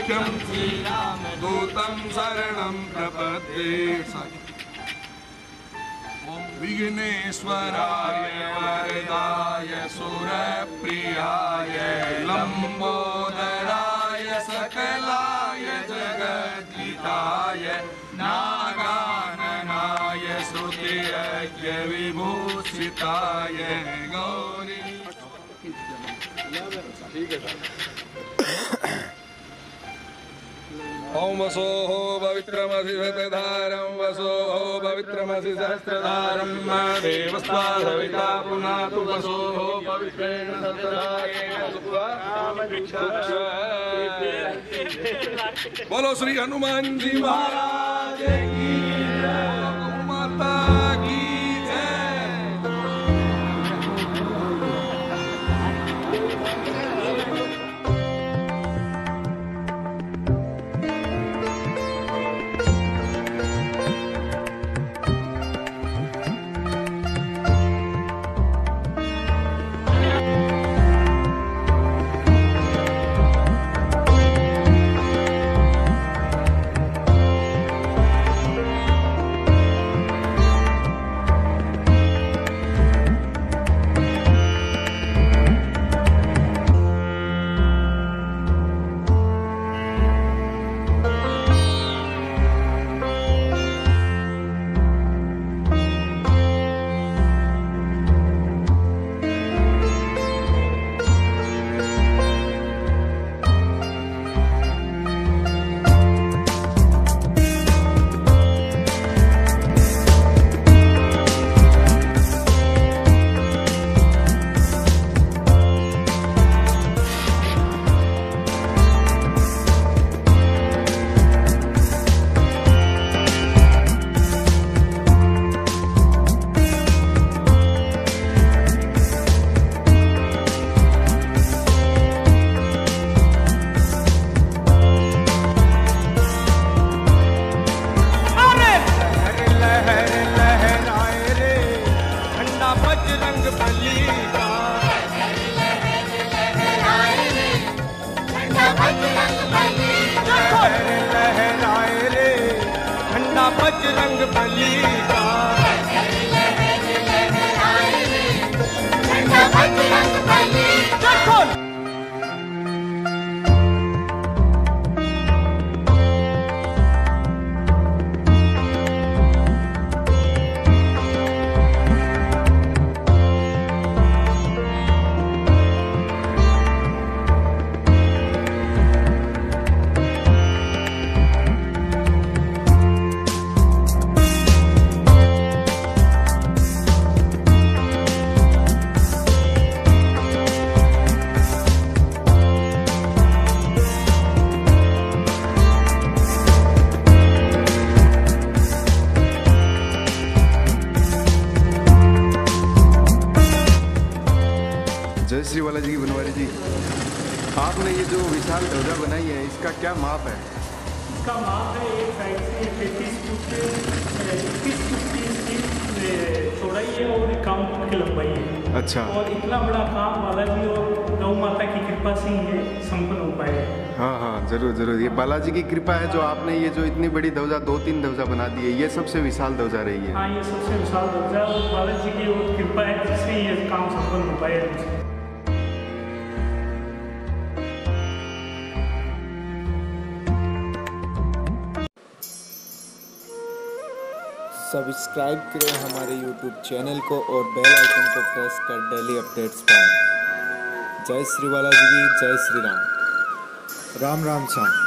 मुख्यं दूतं शरणं प्रपद्ये। विघ्नेश्वराय वरदाय सुरप्रियाय लंबोदराय सकलाय जगद्धिताय नागाननाय श्रुतियज्ञ विभूषिताय गौरी। ओम वसोः पवित्रमसि शतधारं वसोः पवित्रमसि सहस्रधारं देवस्ता सविता पुनातु वसोः पवित्रेण सहस्रधारेण बोलो श्री हनुमान जी महाराज की जय, माता की बजरंग बली का बजरंग बली देखो। जय श्री बालाजी की बनवारी जी, आपने ये जो विशाल ध्वजा बनाई है इसका क्या माप है? इसका माप है एक साइड से 33 फुट से 21 फुट की इसकी चौड़ाई है और 51 फुट की लंबाई है। अच्छा। और इतना बड़ा काम बालाजी और गौ माता की कृपा से ही ये संपन्न हो पाए। हाँ हाँ, जरूर जरूर। ये बालाजी की कृपा है जो आपने ये जो इतनी बड़ी ध्वजा 2-3 ध्वजा बना दी है, ये सबसे विशाल ध्वजा रही है। हाँ, ये सबसे विशाल ध्वजा और बालाजी की और कृपा है जिससे ये काम संपन्न हो पाए। सब्सक्राइब करें हमारे YouTube चैनल को और बेल आइकन को प्रेस कर डेली अपडेट्स पाएं। जय श्री बालाजी की जय श्री राम। राम राम सा।